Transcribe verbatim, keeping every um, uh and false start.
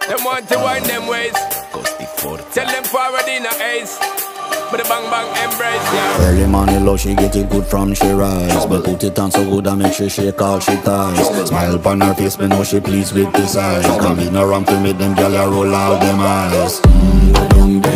Them want to wind them ways. Tell them forward in a ace. But the bang bang embrace, yeah. Early morning love, she get it good from she rise. But put it on so good and make she shake all she ties. Smile upon her face, me know she pleased with this eyes. Come in around to make them gyal roll out them eyes. Mm,